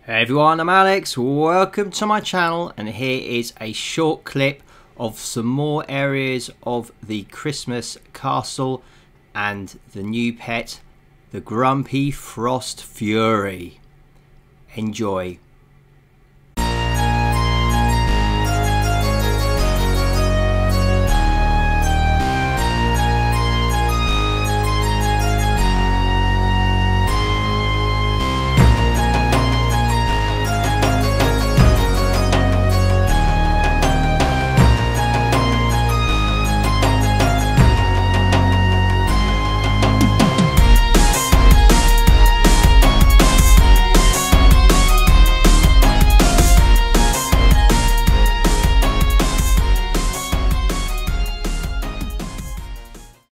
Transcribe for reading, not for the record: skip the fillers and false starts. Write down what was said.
Hey everyone, I'm Alex. Welcome to my channel, and here is a short clip of some more areas of the Xmas Castle and the new pet, the Grumpy Frost Fury. Enjoy.